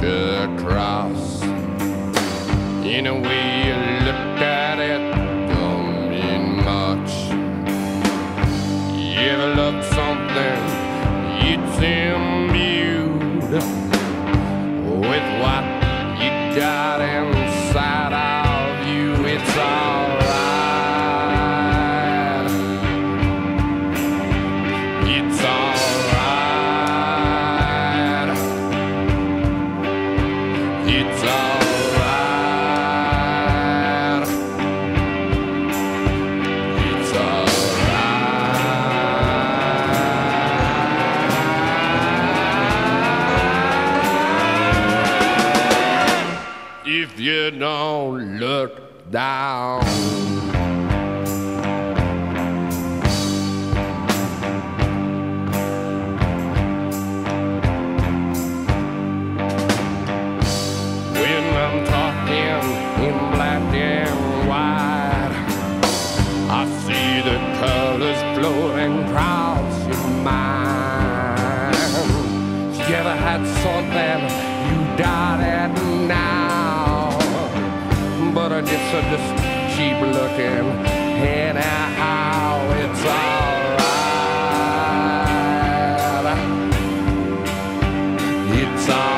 across. In a way you look at it, don't mean much. You ever love something, it's imbued with what you got inside of you. It's alright. It's alright. It's alright. It's alright. If you don't look down. When I'm talking in black and white, I see the colors flowing across your mind. You ever had something you got it now, but I guess I just keep looking anyhow. It's alright. It's alright.